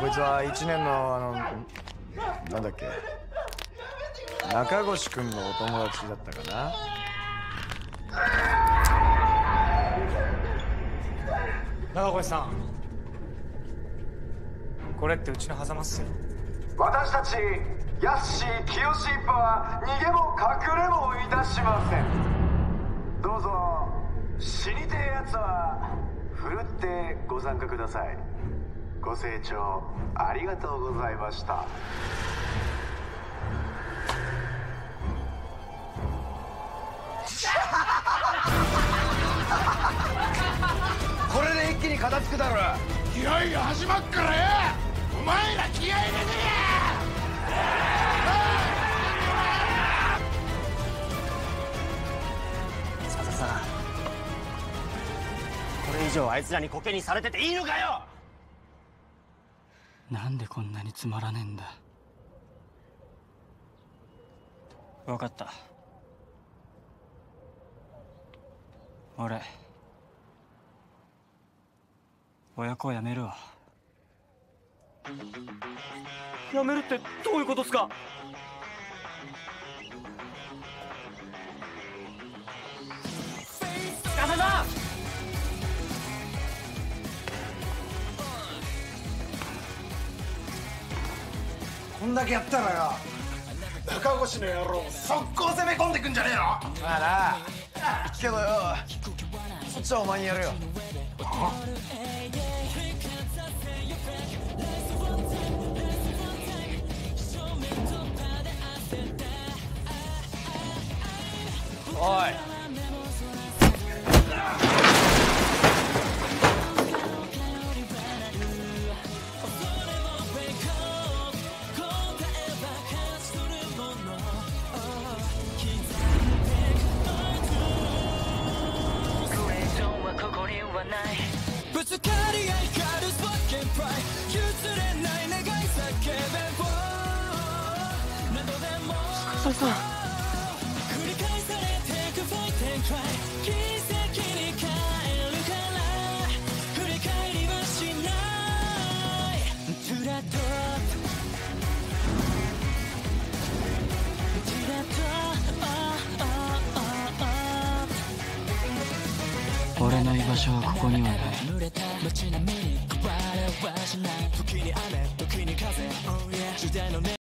こいつは1年のなんだっけ、中越くんのお友達だったかな。 中越さん、これってうちの狭間っすよ。 私たちヤッシー清一派は逃げも隠れもいたしません。どうぞ死にてえやつはふるってご参加ください。ご清聴ありがとうございました。 これで一気に片付くだろ。 いよいよ始まっからよ、お前ら気合い入れて佐々さん、これ以上あいつらにコケにされてていいのかよ。 なんでこんなにつまらねえんだ。分かった、俺親子を辞めるわ。 やめるってどういうことっすか。司さん、 こんだけやったらよ、 中越の野郎速攻攻め込んでくんじゃねえの。 まあな、けどよ、そっちはお前にやるよ。おい、 ぶつかり合いがるスポッケンプライ譲れない願い叫べば何度でも佐々さん、 繰り返されてくファイテンクライ奇跡に変えるから振り返りはしないトゥラトトゥラト俺の居場所はここにはない。 街並みに配れはしない時に雨時に風、oh yeah 時代のね